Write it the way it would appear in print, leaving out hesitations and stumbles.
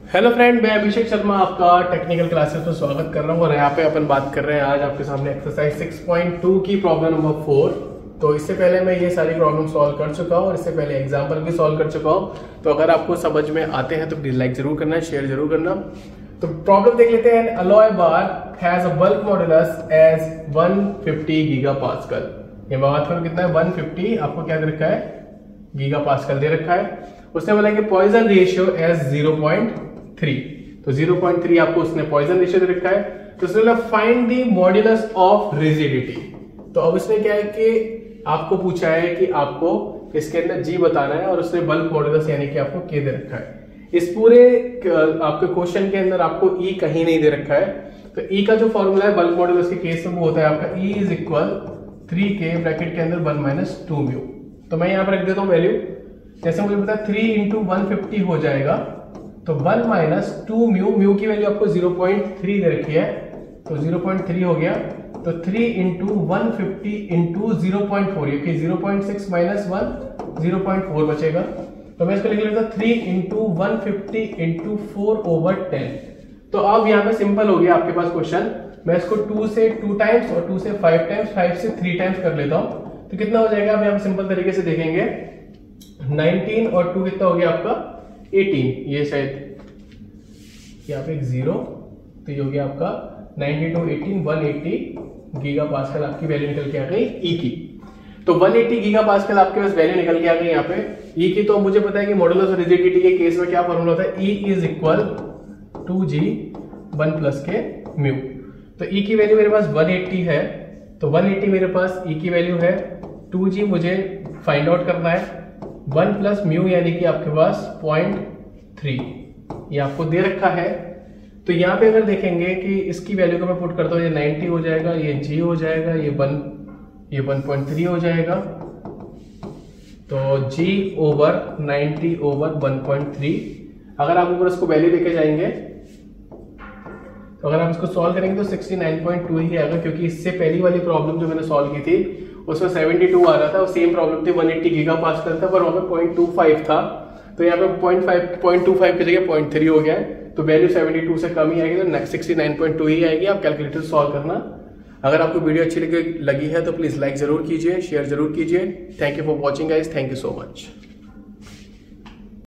Hello friend, मैं अभिषेक शर्मा आपका technical classes में स्वागत कर रहा हूँ और यहाँ पे अपन बात कर रहे हैं आज आपके सामने एक्सरसाइज 6.2 की प्रॉब्लम नंबर 4। तो इससे पहले मैं ये सारी प्रॉब्लम सॉल्व कर चुका हूँ और इससे पहले एग्जाम्पल भी सॉल्व कर चुका हूँ। तो अगर आपको समझ में आते हैं तो प्लीज लाइक जरूर करना, शेयर जरूर करना। तो प्रॉब्लम देख लेते हैं। Alloy bar has a bulk modulus as 150 giga pascal. ये बात करो कितना है, 150 आपको क्या दे रखा है, गीगा पास्कल दे रखा है। उसने बोला कि पॉइजन रेशियो एज 0.3, तो 0.3 आपको उसने पॉइजन रेशियो दे रखा है। तो उसने बोला find the modulus of rigidity. तो अब उसने क्या है कि आपको पूछा है कि आपको इसके अंदर जी बताना है और उसने बल्क मॉड्यूलस यानी कि आपको के दे रखा है। इस पूरे आपके क्वेश्चन के अंदर आपको ई कहीं नहीं दे रखा है। तो ई का जो फॉर्मूला है बल्क मॉड्यूलस के केस में वो होता है आपका E is equal 3k bracket के अंदर 1 - 2 म्यू। तो मैं यहाँ पर रख देता हूँ वैल्यू। जैसे मुझे पता है 3 × 150 हो जाएगा, तो 1 - 2 म्यू। म्यू की वैल्यू आपको 0.3 दे रखी है, तो 0.3 हो गया। तो 3 × 150 × 0.4, ये 0.6 - 1 0.4 बचेगा। तो मैं इसको लिख लेता हूं 3 × 150 × 4/10। तो अब यहाँ पे सिंपल हो गया आपके पास क्वेश्चन। मैं इसको 2 से 2 टाइम्स और 2 से 5 टाइम्स, 5 से 3 टाइम्स कर लेता हूं। तो कितना हो जाएगा, अब यहाँ पे सिंपल तरीके से देखेंगे। 19 और 2 कितना हो गया आपका 18। ये शायद यहाँ पे एक 0, तो ये हो गया आपका 92 18 180 गीगा पास्कल आपकी वैल्यू निकल के आ गई ई की। तो 180 गीगा पास्कल आपके पास वैल्यू निकल के आ गई यहाँ पे ई की। तो मुझे पता है कि मॉडुलस रिजिडिटी के केस में क्या फॉर्मूला होता है, ई इज इक्वल 2g 1 + के म्यू। तो ई की वैल्यू मेरे पास 180 है, तो 180 मेरे पास ई की वैल्यू है। 2g मुझे फाइंड आउट करना है, 1 + म्यू यानी कि आपके पास 0.3 ये आपको दे रखा है। तो यहाँ पे अगर देखेंगे कि इसकी वैल्यू को मैं पुट करता हूँ, ये 90 हो जाएगा, ये g हो जाएगा, ये 1.3 हो जाएगा। तो g/90/1.3। अगर आप ऊपर इसको वैल्यू लेके जाएंगे तो अगर आप इसको सॉल्व करेंगे तो 69.2 ही आएगा, क्योंकि इससे पहली वाली प्रॉब्लम जो मैंने सॉल्व की थी उसमें 72 आ रहा था और सेम प्रॉब्लम थी 180 गीगा पास्कल था, पर वहां पे 0.25 था। तो यहाँ पे 0.25 की जगह 0.3 हो गया है। तो वैल्यू 72 से कम ही आएगी, तो 69.2 ही आएगी। आप कैलकुलेटर सॉल्व करना। अगर आपको वीडियो अच्छी लगी है तो प्लीज लाइक जरूर कीजिए, शेयर जरूर कीजिए। Thank you for watching guys, thank you so much.